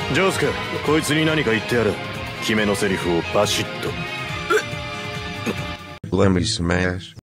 ジョースケ、こいつに何か言ってやる。決めのセリフをバシッと。 Let me smash.